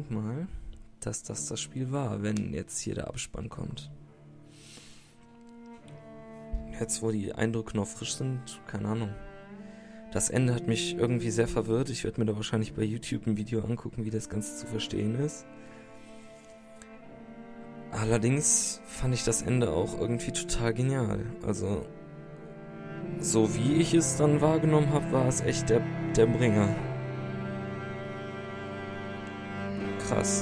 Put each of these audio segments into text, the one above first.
denke mal, dass das Spiel war, wenn jetzt hier der Abspann kommt. Jetzt, wo die Eindrücke noch frisch sind, keine Ahnung. Das Ende hat mich irgendwie sehr verwirrt. Ich werde mir da wahrscheinlich bei YouTube ein Video angucken, wie das Ganze zu verstehen ist. Allerdings fand ich das Ende auch irgendwie total genial. Also, so wie ich es dann wahrgenommen habe, war es echt der Bringer. Krass.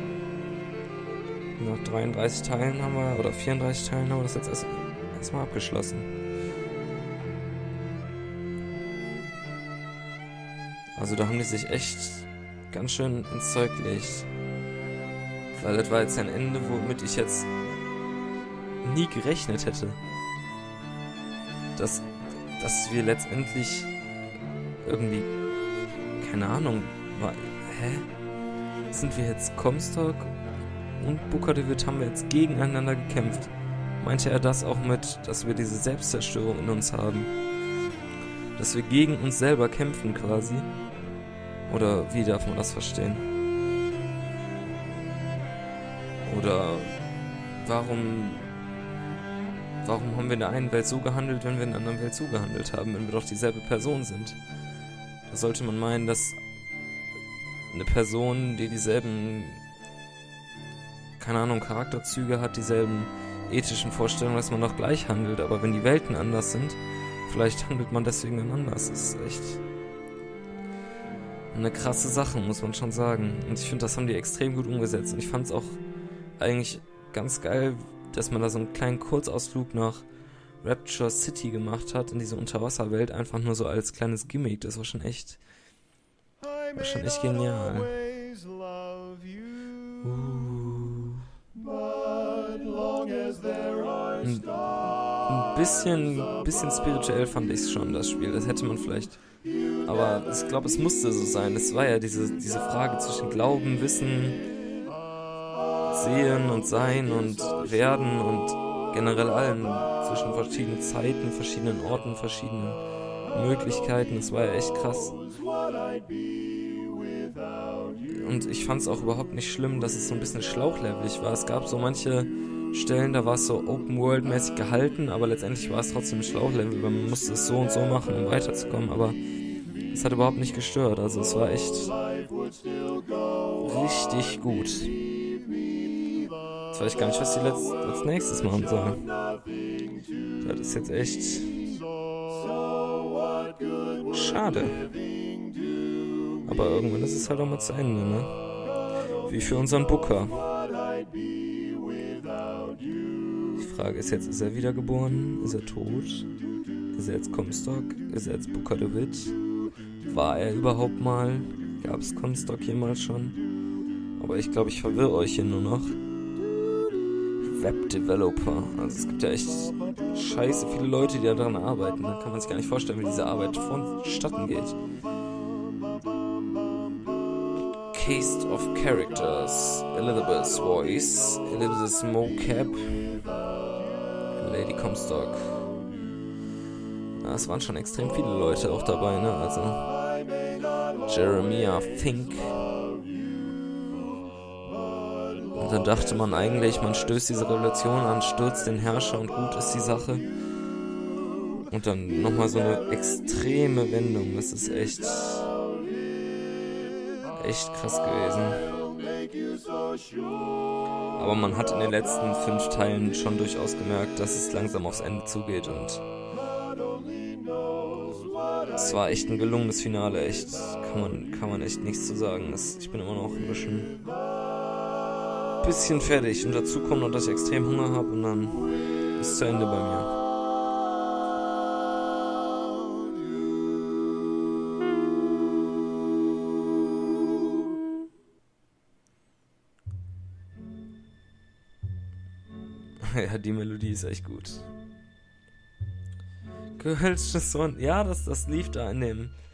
Nach 33 Teilen oder 34 Teilen haben wir das jetzt erstmal abgeschlossen. Also da haben die sich echt ganz schön ins Zeug gelegt. Weil das war jetzt ein Ende, womit ich jetzt nie gerechnet hätte. Dass wir letztendlich irgendwie, keine Ahnung, sind wir jetzt Comstock und Booker DeWitt, haben wir jetzt gegeneinander gekämpft? Meinte er das auch mit, dass wir diese Selbstzerstörung in uns haben? Dass wir gegen uns selber kämpfen quasi? Oder wie darf man das verstehen? Oder warum haben wir in der einen Welt so gehandelt, wenn wir in der anderen Welt so gehandelt haben, wenn wir doch dieselbe Person sind? Da sollte man meinen, dass eine Person, die dieselben, keine Ahnung, Charakterzüge hat, dieselben ethischen Vorstellungen, dass man doch gleich handelt. Aber wenn die Welten anders sind, vielleicht handelt man deswegen dann anders. Das ist echt eine krasse Sache, muss man schon sagen. Und ich finde, das haben die extrem gut umgesetzt. Und ich fand es auch eigentlich ganz geil, dass man da so einen kleinen Kurzausflug nach Rapture City gemacht hat, in diese Unterwasserwelt, einfach nur so als kleines Gimmick. Das war schon echt genial. Ein bisschen spirituell fand ich es schon, das Spiel. Das hätte man vielleicht... Aber ich glaube, es musste so sein. Es war ja diese Frage zwischen Glauben, Wissen, Sehen und Sein und Werden und generell allem. Zwischen verschiedenen Zeiten, verschiedenen Orten, verschiedenen Möglichkeiten. Das war ja echt krass. Und ich fand es auch überhaupt nicht schlimm, dass es so ein bisschen schlauchlevelig war. Es gab so manche Stellen, da war es so Open-World-mäßig gehalten, aber letztendlich war es trotzdem ein Schlauchlevel, weil man musste es so und so machen, um weiterzukommen, aber es hat überhaupt nicht gestört. Also es war echt richtig gut. Jetzt weiß ich gar nicht, was die als nächstes machen sollen. Das ist jetzt echt schade. Aber irgendwann ist es halt auch mal zu Ende, ne? Wie für unseren Booker. Die Frage ist jetzt, ist er wiedergeboren? Ist er tot? Ist er jetzt Comstock? Ist er jetzt Booker DeWitt? War er überhaupt mal? Gab es Comstock jemals schon? Aber ich glaube, ich verwirre euch hier nur noch. Web-Developer. Also es gibt ja echt scheiße viele Leute, die daran arbeiten. Da kann man sich gar nicht vorstellen, wie diese Arbeit vonstatten geht. Cast of Characters. Elizabeth's Voice. Elizabeth's Mocap. Lady Comstock. Ja, es waren schon extrem viele Leute auch dabei, ne? Also Jeremiah Fink. Und dann dachte man eigentlich, man stößt diese Revolution an, stürzt den Herrscher und gut ist die Sache. Und dann nochmal so eine extreme Wendung. Das ist echt krass gewesen. Aber man hat in den letzten 5 Teilen schon durchaus gemerkt, dass es langsam aufs Ende zugeht und es war echt ein gelungenes Finale, echt. Kann man echt nichts zu sagen. Ich bin immer noch ein bisschen fertig und dazu kommt noch, dass ich extrem Hunger habe und dann ist es zu Ende bei mir. Ja, die Melodie ist echt gut. Gehölztes Sonn. Ja, das lief da in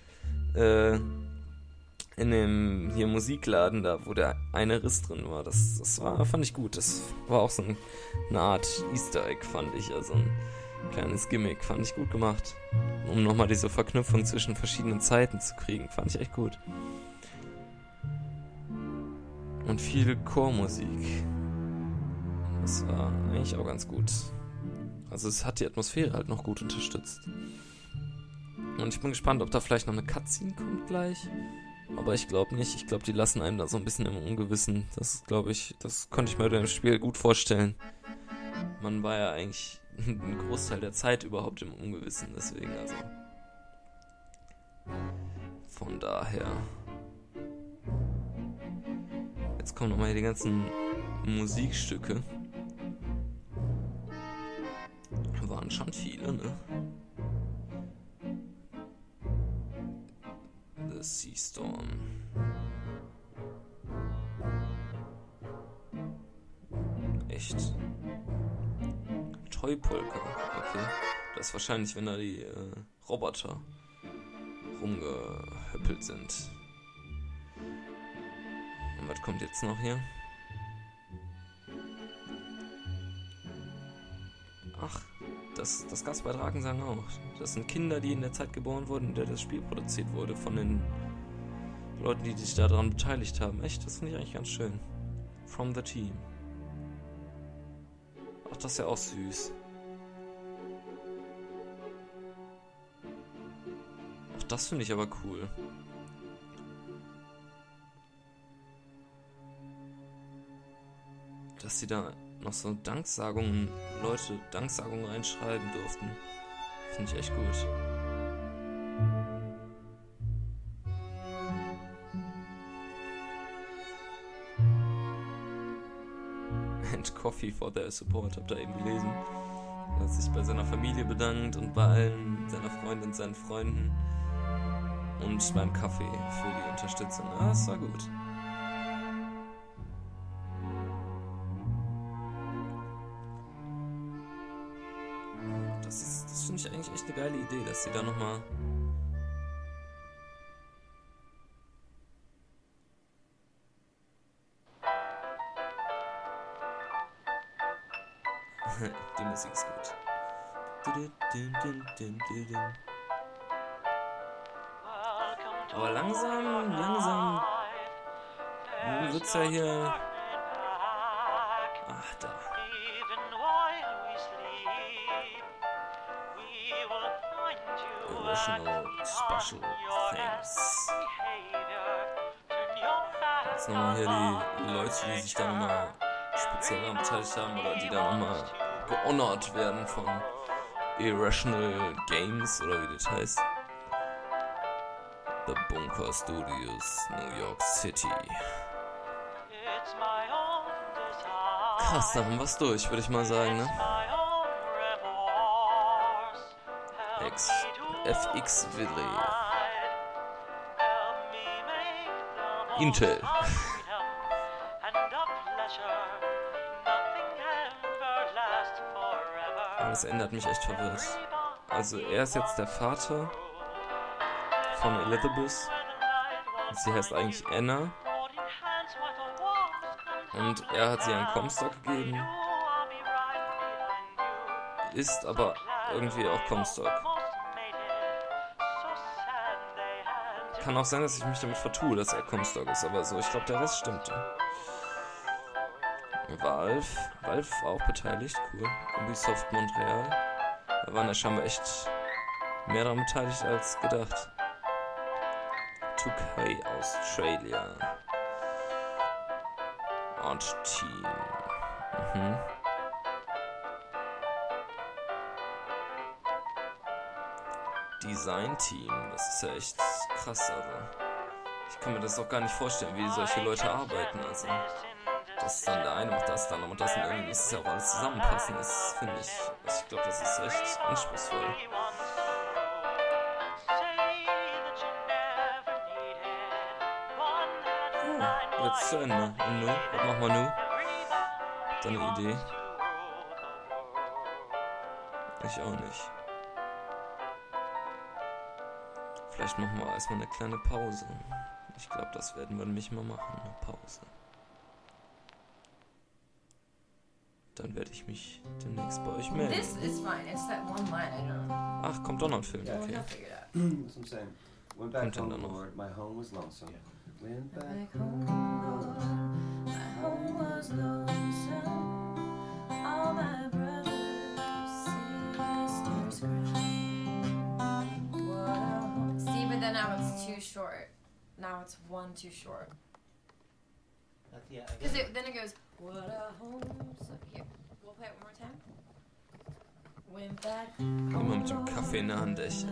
dem hier Musikladen da, wo der eine Riss drin war. Fand ich gut. Das war auch so eine Art Easter Egg, fand ich. Also ein kleines Gimmick. Fand ich gut gemacht. Um nochmal diese Verknüpfung zwischen verschiedenen Zeiten zu kriegen. Fand ich echt gut. Und viel Chormusik. Das war eigentlich auch ganz gut. Also es hat die Atmosphäre halt noch gut unterstützt. Und ich bin gespannt, ob da vielleicht noch eine Cutscene kommt gleich. Aber ich glaube nicht. Ich glaube, die lassen einem da so ein bisschen im Ungewissen. Das glaube ich, das konnte ich mir im Spiel gut vorstellen. Man war ja eigentlich einen Großteil der Zeit überhaupt im Ungewissen. Deswegen also. Von daher. Jetzt kommen nochmal hier die ganzen Musikstücke. Waren schon viele, ne? The Sea Storm. Echt? Toy Polka, okay. Das ist wahrscheinlich, wenn da die Roboter rumgehüppelt sind. Und was kommt jetzt noch hier? Ach, das gab's bei Drakensang auch. Das sind Kinder, die in der Zeit geboren wurden, in der das Spiel produziert wurde, von den Leuten, die sich daran beteiligt haben. Echt, das finde ich eigentlich ganz schön. From the Team. Ach, das ist ja auch süß. Ach, das finde ich aber cool. Dass sie da noch so Danksagungen, Leute Danksagungen reinschreiben durften. Finde ich echt gut. And coffee for their support, habt ihr eben gelesen. Er hat sich bei seiner Familie bedankt und bei allen seiner Freunde und seinen Freunden. Und beim Kaffee für die Unterstützung. Ja, das war gut. Das finde ich eigentlich echt eine geile Idee, dass sie da nochmal... Die Musik ist gut. Aber langsam wird's ja hier... Ach, da. Irrational Special Things. Jetzt nochmal hier die Leute, die sich da nochmal speziell daran beteiligt haben oder die da nochmal gehonored werden von Irrational Games oder wie das heißt. The Bunker Studios, New York City. Krass, da haben wir's durch, würde ich mal sagen, ne? FX Village. Intel. Aber das Ende hat mich echt verwirrt. Also er ist jetzt der Vater von Elizabeth. Sie heißt eigentlich Anna. Und er hat sie einen Comstock gegeben. Ist aber irgendwie auch Comstock. Kann auch sein, dass ich mich damit vertue, dass er Comstock ist, aber so, ich glaube, der Rest stimmt. Valve war auch beteiligt, cool. Ubisoft Montreal. Da waren ja scheinbar echt mehr daran beteiligt als gedacht. 2K Australia. Art Team. Design Team, das ist ja echt krass, also. Ich kann mir das auch gar nicht vorstellen, wie solche Leute arbeiten, also. Dass dann der eine macht das, der andere macht das und irgendwie muss es ja auch alles zusammenpassen, das finde ich. Also ich glaube, das ist echt anspruchsvoll. Oh, jetzt zu Ende. Und nu? Was machen wir nu? Deine Idee? Ich auch nicht. Vielleicht machen wir erstmal eine kleine Pause. Ich glaube, das werden wir nämlich mal machen, eine Pause. Dann werde ich mich demnächst bei euch melden. Ach, kommt doch noch ein Film, okay. Kommt dann noch. See, but then now it's too short. Now it's one too short. Yeah, Because then it goes, what a home. So here, we'll play it one more time. Went back Immer mit dem Kaffee in der Hand, echt.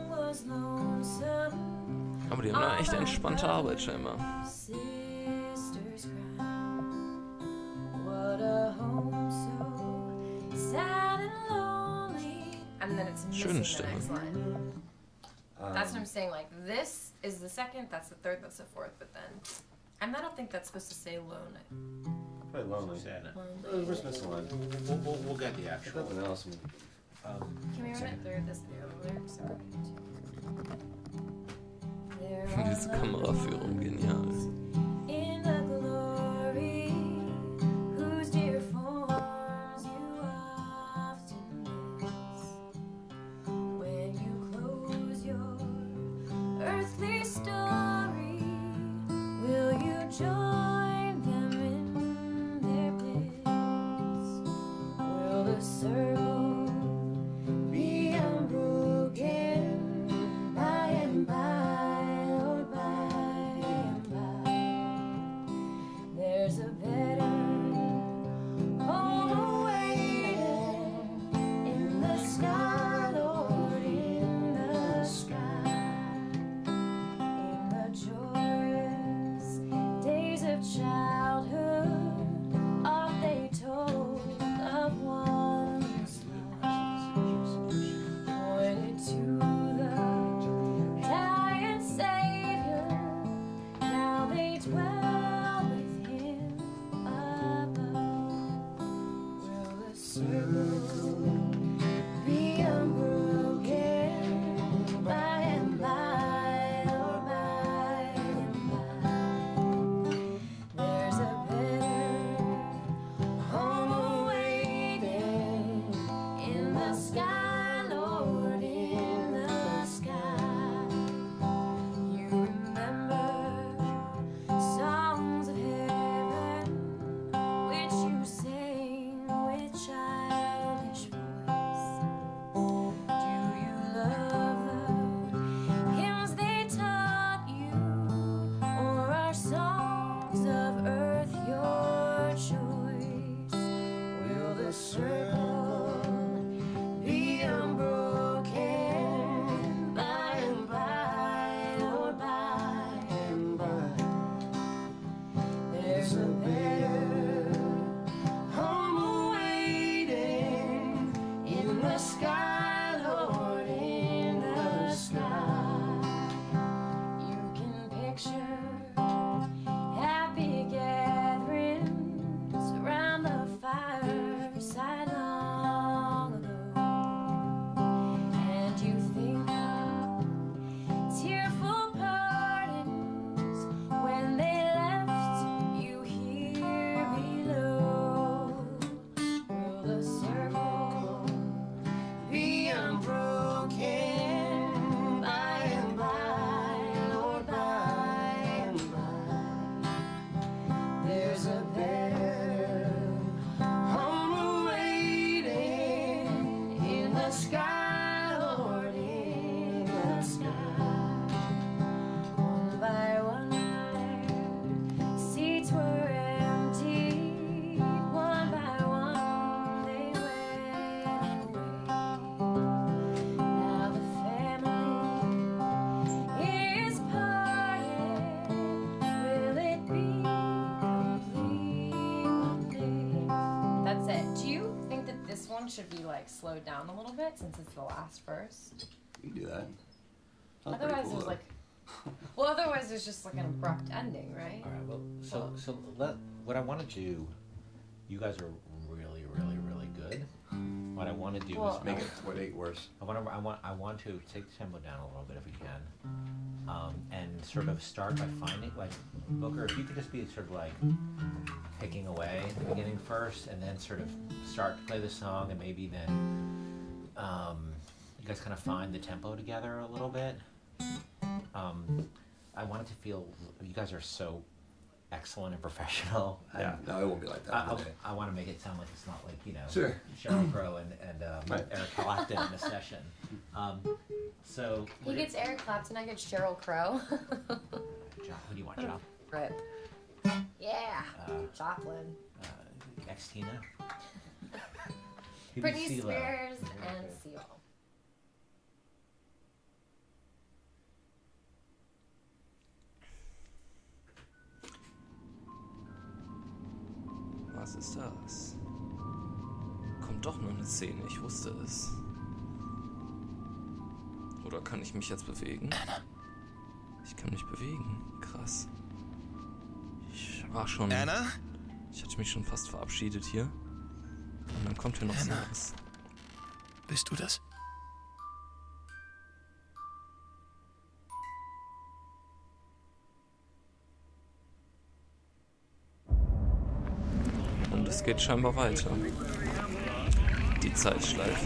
Aber die haben da echt entspannte Arbeit scheinbar. Sisters cry. What a home so sad and lonely. And then it's missing the Stimme. next line. That's what I'm saying. Like, this is the second, that's the third, that's the fourth, but then... And I don't think that's supposed to say lonely. Probably lonely. We're just missing one. We'll get the actual. Nothing else. Can we run it through this video? Lyrics are Diese Kameraführung, genial. in the glory, whose dear forms you often miss. When you close your earthly story, will you join them in their bliss? Will the circle be unbroken by and by, Lord, by and by? There's a better home awaiting in the sky, Lord, in the sky. In the joyous days of childhood, oft they told of one's life, pointed to the dying Savior. Now they dwell with Him above. Will the circle be unbroken by and by, or by and by? There's a better home awaiting in the sky, Lord, in the sky. You remember songs of heaven which you sang with childish voice. Do you love the hymns they taught you, or are songs of earth your choice? Will the circle be unbroken by and by, Lord, by and by? There's a better home awaiting in the sky, Lord, in the sky. You can picture happy gatherings around the fireside long ago, and you think of tearful partings when they left you here below. Will the circle be unbroken by and by, Lord, by and by? There's a better home awaiting in the sky, Lord, in the sky. One by one their seats were empty. One by one they went away. Now the family is parted. Will it be complete one day? That's it. Do you think that this one should be like slowed down a little bit since it's the last verse? You can do that. Sounds pretty Otherwise, cool, there's though. like, well, otherwise there's just like an abrupt ending, right? All right. Well, what I want to do. You guys are really, really, really good. What I want to do Well, is Make it what 8 worse. I want to take the tempo down a little bit if we can, and sort of start by finding like Booker. If you could just be sort of like picking away at the beginning first, and then sort of start to play the song, and maybe then you guys kind of find the tempo together a little bit. I want it to feel you guys are so excellent and professional. Yeah, no, it won't be like that. I want to make it sound like it's not like, you know, Sure. Sheryl Crow and Right. Eric Clapton in a session. So He gets Eric Clapton, I get Sheryl Crow. John, who do you want, John? Rip. Yeah. Joplin. Ex-Tina? Britney Spears and CeeLo. Was ist das? Kommt doch noch eine Szene, ich wusste es. Oder kann ich mich jetzt bewegen? Ich kann mich bewegen, krass. Ich war schon... Anna? Ich hatte mich schon fast verabschiedet hier. Und dann kommt hier noch sowas. Bist du das? Und es geht scheinbar weiter. Die Zeitschleife.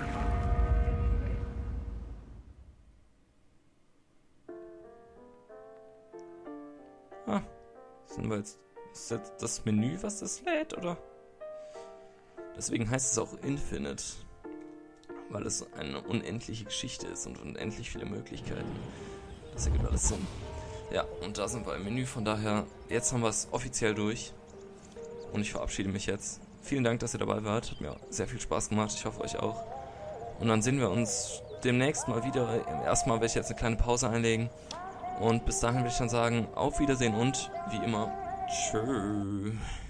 Ah, sind wir jetzt... Ist jetzt das Menü, was das lädt, oder? Deswegen heißt es auch Infinite. Weil es eine unendliche Geschichte ist und unendlich viele Möglichkeiten. Das ergibt alles Sinn. Ja, und da sind wir im Menü, von daher, jetzt haben wir es offiziell durch. Und ich verabschiede mich jetzt. Vielen Dank, dass ihr dabei wart. Hat mir sehr viel Spaß gemacht. Ich hoffe, euch auch. Und dann sehen wir uns demnächst mal wieder. Erstmal werde ich jetzt eine kleine Pause einlegen. Und bis dahin will ich dann sagen, auf Wiedersehen und wie immer, tschö.